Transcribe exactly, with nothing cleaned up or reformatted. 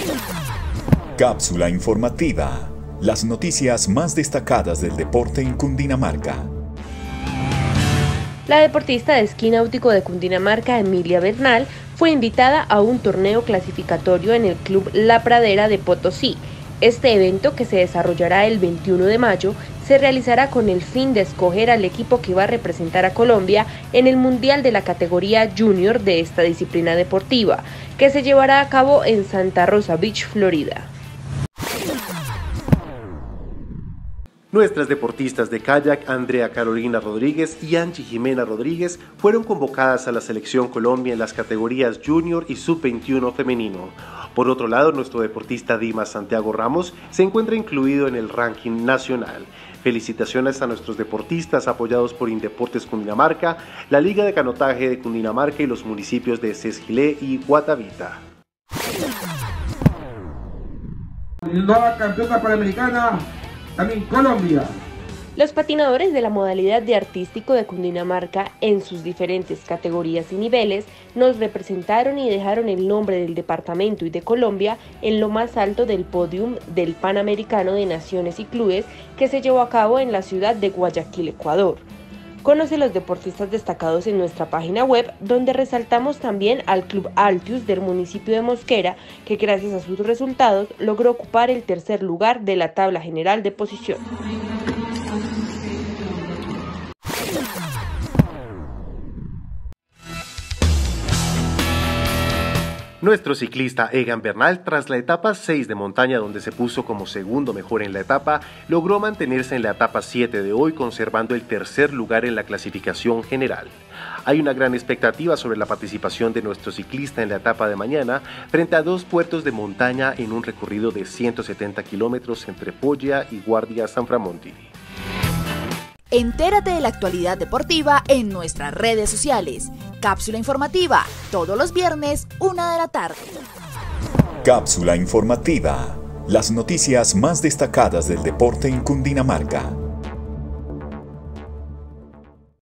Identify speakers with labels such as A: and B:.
A: Cápsula informativa. Las noticias más destacadas del deporte en Cundinamarca.
B: La deportista de esquí náutico de Cundinamarca, Emilia Bernal, fue invitada a un torneo clasificatorio en el Club La Pradera de Potosí. Este evento, que se desarrollará el veintiuno de mayo, se realizará con el fin de escoger al equipo que va a representar a Colombia en el Mundial de la categoría Junior de esta disciplina deportiva, que se llevará a cabo en Santa Rosa Beach, Florida.
C: Nuestras deportistas de kayak, Andrea Carolina Rodríguez y Angie Jimena Rodríguez, fueron convocadas a la Selección Colombia en las categorías Junior y sub veintiuno femenino. Por otro lado, nuestro deportista Dimas Santiago Ramos se encuentra incluido en el ranking nacional. Felicitaciones a nuestros deportistas apoyados por Indeportes Cundinamarca, la Liga de Canotaje de Cundinamarca y los municipios de Sesquilé y Guatavita.
D: Nueva campeona panamericana, también Colombia.
B: Los patinadores de la modalidad de artístico de Cundinamarca, en sus diferentes categorías y niveles, nos representaron y dejaron el nombre del departamento y de Colombia en lo más alto del podium del Panamericano de Naciones y Clubes, que se llevó a cabo en la ciudad de Guayaquil, Ecuador. Conoce los deportistas destacados en nuestra página web, donde resaltamos también al Club Altius del municipio de Mosquera, que gracias a sus resultados logró ocupar el tercer lugar de la tabla general de posición.
C: Nuestro ciclista Egan Bernal, tras la etapa seis de montaña, donde se puso como segundo mejor en la etapa, logró mantenerse en la etapa siete de hoy, conservando el tercer lugar en la clasificación general. Hay una gran expectativa sobre la participación de nuestro ciclista en la etapa de mañana, frente a dos puertos de montaña en un recorrido de ciento setenta kilómetros entre Polla y Guardia Sanframonti.
E: Entérate de la actualidad deportiva en nuestras redes sociales. Cápsula informativa, todos los viernes, una de la tarde.
A: Cápsula informativa. Las noticias más destacadas del deporte en Cundinamarca.